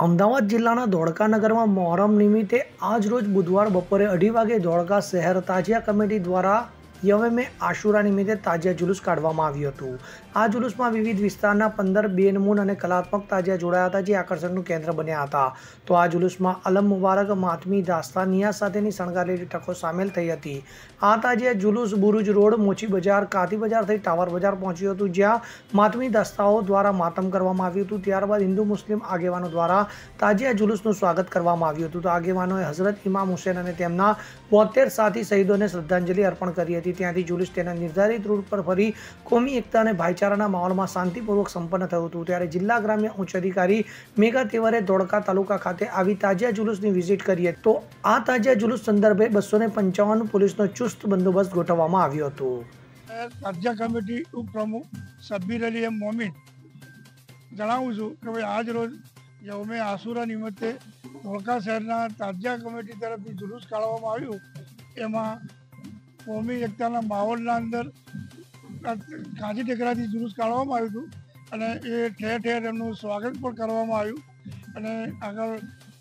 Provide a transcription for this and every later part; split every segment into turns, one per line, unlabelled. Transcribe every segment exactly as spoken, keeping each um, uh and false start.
અમદાવાદ જિલ્લાના ધોળકા નગરમાં મોહરમ નિમિત્તે આજ રોજ બુધવાર બપોરે અઢી વાગે ધોળકા શહેર તાજિયા કમિટી દ્વારા યવમે આશુરા નિમિત્તે તાજિયા જુલુસ કાઢવામાં આવ્યું હતું। આ જુલુસમાં વિવિધ વિસ્તારના પંદર બેનમૂન અને કલાત્મક તાજિયા જોડાયા હતા, જે આકર્ષણનું કેન્દ્ર બન્યા હતા। તો આ જુલુસમાં અલમ મુબારક, માતમી, દાસ્તા, નિયાઝ સાથેની શણગારેલી ટકો સામેલ થઈ હતી। આ તાજિયા જુલુસ બુરુજ રોડ, મોચી બજાર, કાતી બજાર થઈ ટાવર બજાર પહોંચ્યું હતું, જ્યાં માતમી દાસ્તાઓ દ્વારા માતમ કરવામાં આવ્યું હતું। ત્યારબાદ હિન્દુ મુસ્લિમ આગેવાનો દ્વારા તાજિયા જુલુસનું સ્વાગત કરવામાં આવ્યું હતું। તો આગેવાનોએ હઝરત ઇમામ હુસૈન અને તેમના બોતેર સાથી શહીદોને શ્રદ્ધાંજલિ અર્પણ કરી હતી। ત્યાંથી જુલુસ તેના નિર્ધારિત રૂટ પર ફરી કોમી એકતા અને ભાઈચારાના માહોલમાં શાંતિપૂર્વક સંપન્ન થયું હતું। ત્યારે જિલ્લા ગ્રામ્ય ઉચ્ચ અધિકારી મેઘા તેવરે ધોળકા તાલુકા ખાતે આવી તાજિયા જુલુસની વિઝિટ કરી હતી। તો આ તાજિયા જુલુસ સંદર્ભે બસો ને પંચાવન પોલીસનો ચુસ્ત બંદોબસ્ત ગોઠવવામાં આવ્યો હતો।
તાજિયા કમિટી ઉપપ્રમુખ શબ્બીર અલી એમ મોમીન જણાવું છું કે ભાઈ આજ રોજ યવમે આશુરા નિમિત્તે ધોળકા શહેરના તાજિયા કમિટી તરફથી જુલુસ કાઢવામાં આવ્યું। એમાં કોમી એકતાના માહોલના અંદર કાંજી ટેકરાથી જુલુસ કાઢવામાં આવ્યું હતું અને એ ઠેર ઠેર એમનું સ્વાગત પણ કરવામાં આવ્યું અને આગળ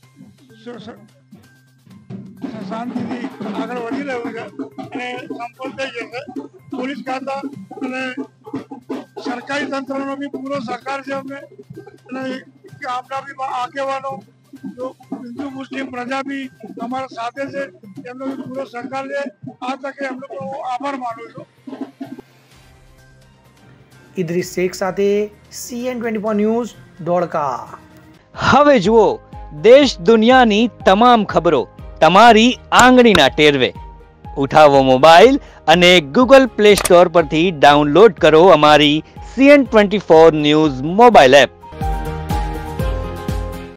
શાંતિથી આગળ વધી રહ્યું છે અને સંપન્ન થઈ જશે। પોલીસ ખાતા અને સરકારી તંત્રનો બી પૂરો સહકાર છે અમને અને આપણા બી આગેવાનો જો હિન્દુ મુસ્લિમ પ્રજા બી અમારા સાથે છે, એમનો બી પૂરો સહકાર છે। આ તકે એમનો હું આભાર માનું છું।
ઇદ્રીસ શેખ સાથે CN twenty four news, Dholka.
હવે જુઓ દેશ દુનિયાની તમામ ખબરો તમારી આંગળીના ટેરવે। ઉઠાવો મોબાઈલ અને ગૂગલ પ્લે સ્ટોર પરથી ડાઉનલોડ કરો અમારી CN twenty four news mobile app.